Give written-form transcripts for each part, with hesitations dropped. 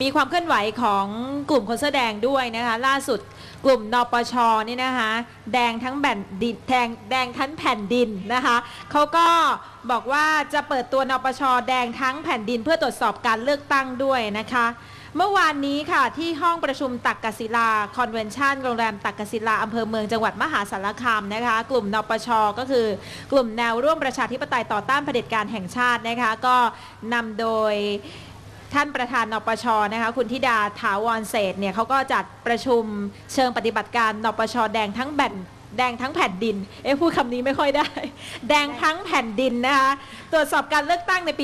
มีความเคลื่อนไหวของกลุ่มคนเสื้อแดงด้วยนะคะล่าสุดกลุ่มนปชนี่นะคะแดงทั้งแผ่นดินแดงทั้งแผ่นดินนะคะเขาก็บอกว่าจะเปิดตัวนปชแดงทั้งแผ่นดินเพื่อตรวจสอบการเลือกตั้งด้วยนะคะเมื่อวานนี้ค่ะที่ห้องประชุมตักกศิลาคอนเวนชั่นโรงแรมตักกศิลาอำเภอเมืองจังหวัดมหาสารคามนะคะกลุ่มนปชก็คือกลุ่มแนวร่วมประชาธิปไตยต่อต้านเผด็จการแห่งชาตินะคะก็นำโดยท่านประธานนปชนะคะคุณธิดาถาวรเศรษฐ์เนี่ยเขาก็จัดประชุมเชิงปฏิบัติการนปชแดงทั้งแผ่นดินพูดคำนี้ไม่ค่อยได้แดงทั้งแผ่นดินนะคะตรวจสอบการเลือกตั้งในปี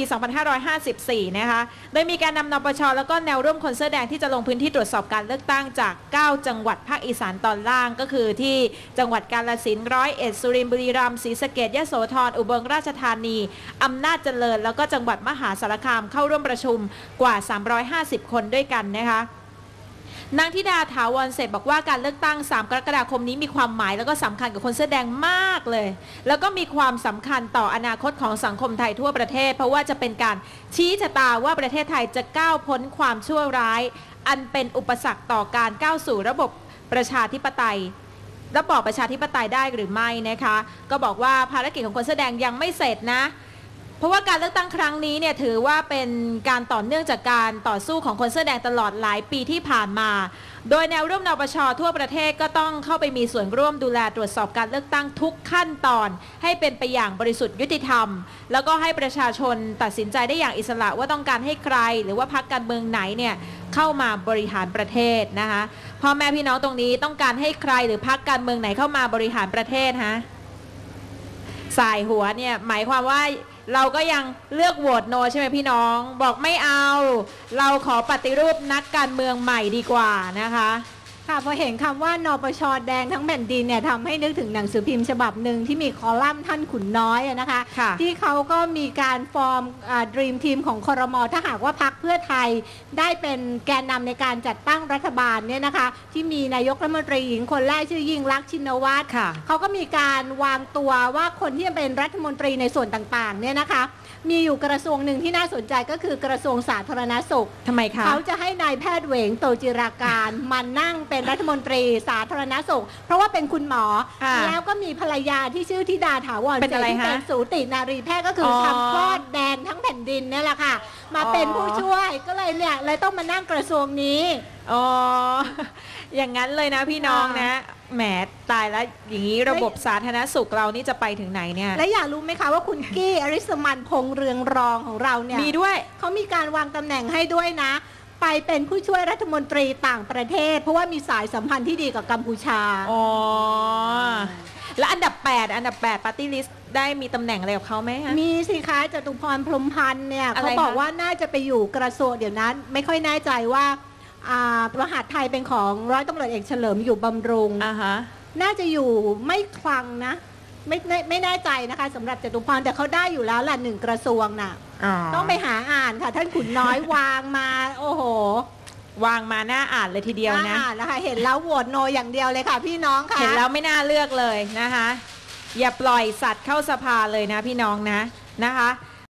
2554 นะคะโดยมีการนำนปชแล้วก็แนวร่วมคนเสื้อแดงที่จะลงพื้นที่ตรวจสอบการเลือกตั้งจาก 9 จังหวัดภาคอีสานตอนล่างก็คือที่จังหวัดกาฬสินธุ์101 สุรินทร์บุรีรัมย์ศรีสะเกษยโสธรอุบลราชธานีอำนาจเจริญแล้วก็จังหวัดมหาสารคามเข้าร่วมประชุมกว่า 350 คนด้วยกันนะคะนางธิดาถาวรเศรษฐ์บอกว่าการเลือกตั้ง 3 กรกฎาคมนี้มีความหมายแล้วก็สำคัญกับคนเสื้อแดงมากเลยแล้วก็มีความสำคัญต่ออนาคตของสังคมไทยทั่วประเทศเพราะว่าจะเป็นการชี้ชะตาว่าประเทศไทยจะก้าวพ้นความชั่วร้ายอันเป็นอุปสรรคต่อการก้าวสู่ระบบประชาธิปไตยระบอบประชาธิปไตยได้หรือไม่นะคะก็บอกว่าภารกิจของคนเสื้อแดงยังไม่เสร็จนะเพราะว่าการเลือกตั้งครั้งนี้เนี่ยถือว่าเป็นการต่อเนื่องจากการต่อสู้ของคนเสื้อแดงตลอดหลายปีที่ผ่านมาโดยแนวร่วมนปชทั่วประเทศก็ต้องเข้าไปมีส่วนร่วมดูแลตรวจสอบการเลือกตั้งทุกขั้นตอนให้เป็นไปอย่างบริสุทธิ์ยุติธรรมแล้วก็ให้ประชาชนตัดสินใจได้อย่างอิสระว่าต้องการให้ใครหรือว่าพรรคการเมืองไหนเนี่ยเข้ามาบริหารประเทศนะคะพ่อแม่พี่น้องตรงนี้ต้องการให้ใครหรือพรรคการเมืองไหนเข้ามาบริหารประเทศฮะสายหัวเนี่ยหมายความว่าเราก็ยังเลือกโหวตโนใช่ไหมพี่น้องบอกไม่เอาเราขอปฏิรูปนักการเมืองใหม่ดีกว่านะคะค่ะพอเห็นคำว่านปชแดงทั้งแผ่นดินเนี่ยทำให้นึกถึงหนังสือพิมพ์ฉบับหนึ่งที่มีคอลัมน์ท่านขุนน้อยนะคะที่เขาก็มีการฟอร์มดรีมทีมของครม.ถ้าหากว่าพรรคเพื่อไทยได้เป็นแกนนำในการจัดตั้งรัฐบาลเนี่ยนะคะที่มีนายกรัฐมนตรีหญิงคนแรกชื่อยิ่งลักษณ์ชินวัตรเขาก็มีการวางตัวว่าคนที่จะเป็นรัฐมนตรีในส่วนต่างๆเนี่ยนะคะมีอยู่กระทรวงหนึ่งที่น่าสนใจก็คือกระทรวงสาธารณสุขทำไมคะเขาจะให้นายแพทย์เหวงโตจิราการมานั่งเป็นรัฐมนตรีสาธารณสุขเพราะว่าเป็นคุณหมอแล้วก็มีภรรยาที่ชื่อธิดาถาวรเศรษฐ์ที่เป็นสูตินารีแพทย์ก็คือทำคลอดแดงทั้งแผ่นดินนี่แหละค่ะมาเป็นผู้ช่วยก็เลยเนี่ยเลยต้องมานั่งกระทรวงนี้อ๋ออย่างนั้นเลยนะพี่น้องนะแหมตายแล้วอย่างนี้ระบบสาธารณสุขเรานี่จะไปถึงไหนเนี่ยและอยากรู้ไหมคะว่าคุณกี้อริสมันพงษ์เรืองรองของเราเนี่ยมีด้วยเขามีการวางตำแหน่งให้ด้วยนะไปเป็นผู้ช่วยรัฐมนตรีต่างประเทศเพราะว่ามีสายสัมพันธ์ที่ดีกับกัมพูชาอ๋อแล้วอันดับ8ปาร์ตี้ลิสต์ได้มีตำแหน่งอะไรกับเขาไหมคะมีสิคะจตุพรพรหมพันธ์เนี่ยเขาบอกว่าน่าจะไปอยู่กระทรวงเดี๋ยวนั้นไม่ค่อยแน่ใจว่ามหาดไทยเป็นของร้อยตำรวจเอกเฉลิมอยู่บำรุงน่าจะอยู่ไม่คลังนะไม่แน่ใจนะคะสำหรับจตุพรแต่เขาได้อยู่แล้วล่ะ1 กระทรวงน่ะต้องไปหาอ่านค่ะท่านขุนน้อยวางมาโอ้โหวางมาน่าอ่านเลยทีเดียวนะนะคะเห็นแล้วโหวตโนอย่างเดียวเลยค่ะพี่น้องค่ะเห็นแล้วไม่น่าเลือกเลยนะคะอย่าปล่อยสัตว์เข้าสภาเลยนะพี่น้องนะคะ